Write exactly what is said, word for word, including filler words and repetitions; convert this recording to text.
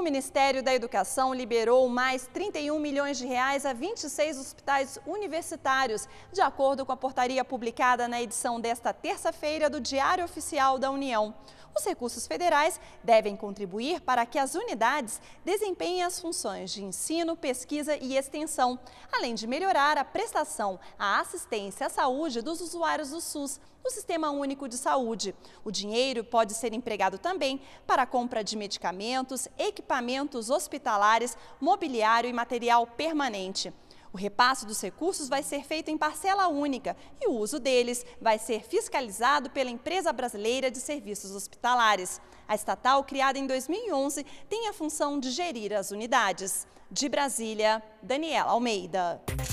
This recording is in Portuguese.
Ministério da Educação liberou mais trinta e um milhões de reais a vinte e seis hospitais universitários, de acordo com a portaria publicada na edição desta terça-feira do Diário Oficial da União. Os recursos federais devem contribuir para que as unidades desempenhem as funções de ensino, pesquisa e extensão, além de melhorar a prestação à assistência à saúde dos usuários do SUS, no Sistema Único de Saúde. O dinheiro pode ser empregado também para a compra de medicamentos, equipamentos hospitalares, mobiliário e material permanente. O repasse dos recursos vai ser feito em parcela única e o uso deles vai ser fiscalizado pela Empresa Brasileira de Serviços Hospitalares. A estatal, criada em dois mil e onze, tem a função de gerir as unidades. De Brasília, Daniela Almeida.